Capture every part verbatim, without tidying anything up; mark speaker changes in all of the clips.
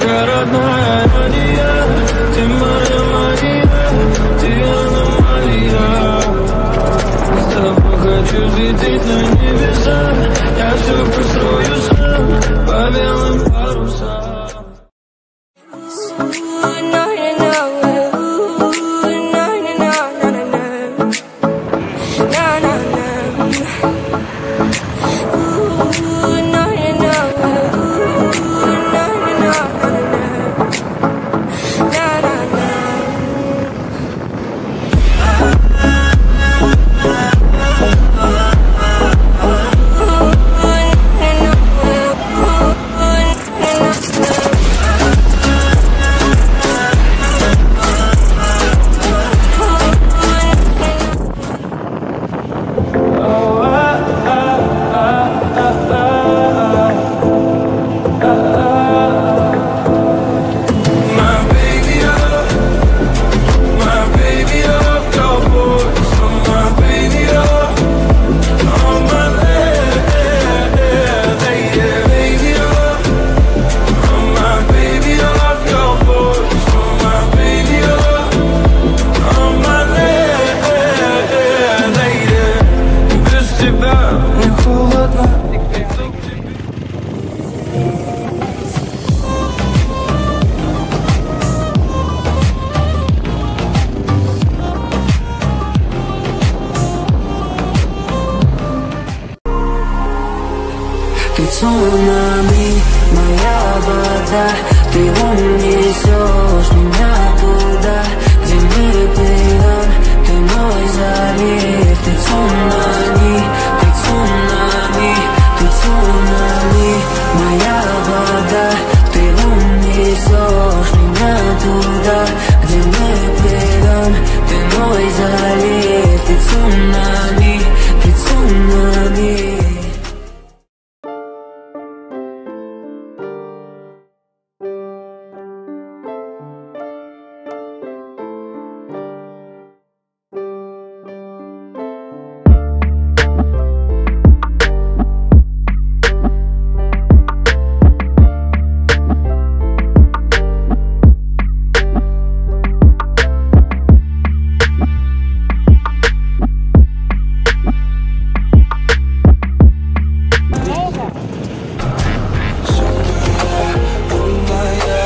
Speaker 1: как родная Мария, ты моя Мария, ты аномалия. С тобой хочу взлететь на небеса, я все построю сам по белым парусам.
Speaker 2: Ты цунами, моя вода, ты унесешь меня туда, где мы плывем, ты мой залив. Ты цунами, ты цунами, ты цунами, моя вода, ты унесешь меня туда, где мы плывем, ты мой залив. Ты цунами, ты цунами.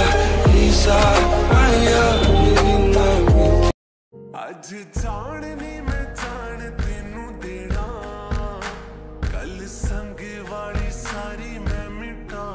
Speaker 3: ਅੱਜ ਜਾਣ ਨੀ